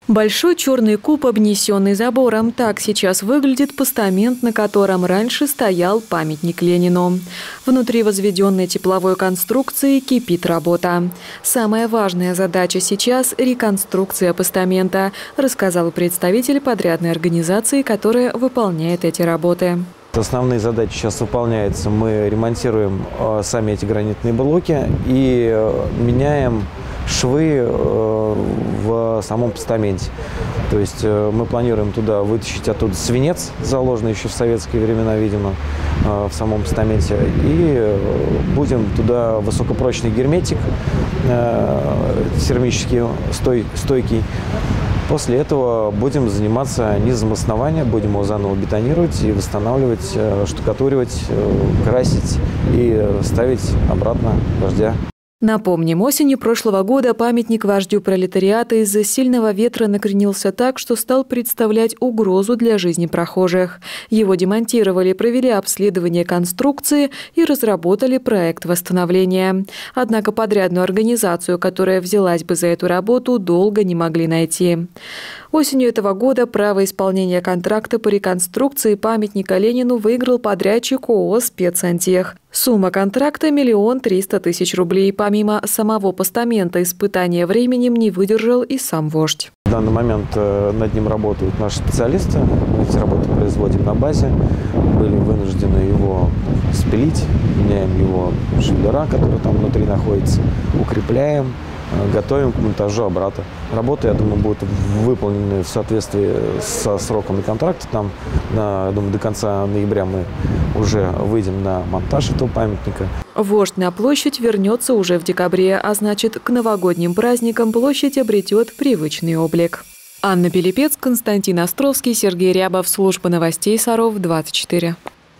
Большой черный куб, обнесенный забором. Так сейчас выглядит постамент, на котором раньше стоял памятник Ленину. Внутри возведенной тепловой конструкции кипит работа. Самая важная задача сейчас – реконструкция постамента, рассказал представитель подрядной организации, которая выполняет эти работы. Основные задачи сейчас выполняются. Мы ремонтируем сами эти гранитные блоки и меняем швы в самом постаменте. То есть мы планируем туда вытащить оттуда свинец, заложенный еще в советские времена, видимо, в самом постаменте. И будем туда высокопрочный герметик, термический, стойкий. После этого будем заниматься низом основания, будем его заново бетонировать и восстанавливать, штукатуривать, красить и ставить обратно вождя. Напомним, осенью прошлого года памятник вождю пролетариата из-за сильного ветра накренился так, что стал представлять угрозу для жизни прохожих. Его демонтировали, провели обследование конструкции и разработали проект восстановления. Однако подрядную организацию, которая взялась бы за эту работу, долго не могли найти. Осенью этого года право исполнения контракта по реконструкции памятника Ленину выиграл подрядчик ООО «Спецсантех». Сумма контракта – 1 300 000 рублей. Помимо самого постамента, испытания временем не выдержал и сам вождь. В данный момент над ним работают наши специалисты. Мы эти работы производим на базе. Были вынуждены его спилить, меняем его швеллера, которые там внутри находятся, укрепляем, готовим к монтажу обратно. Работы, я думаю, будут выполнены в соответствии со сроками контракта. Там, я думаю, до конца ноября мы уже выйдем на монтаж этого памятника. Вождь на площадь вернется уже в декабре, а значит, к новогодним праздникам площадь обретет привычный облик. Анна Пилипец, Константин Островский, Сергей Рябов. Служба новостей Саров 24.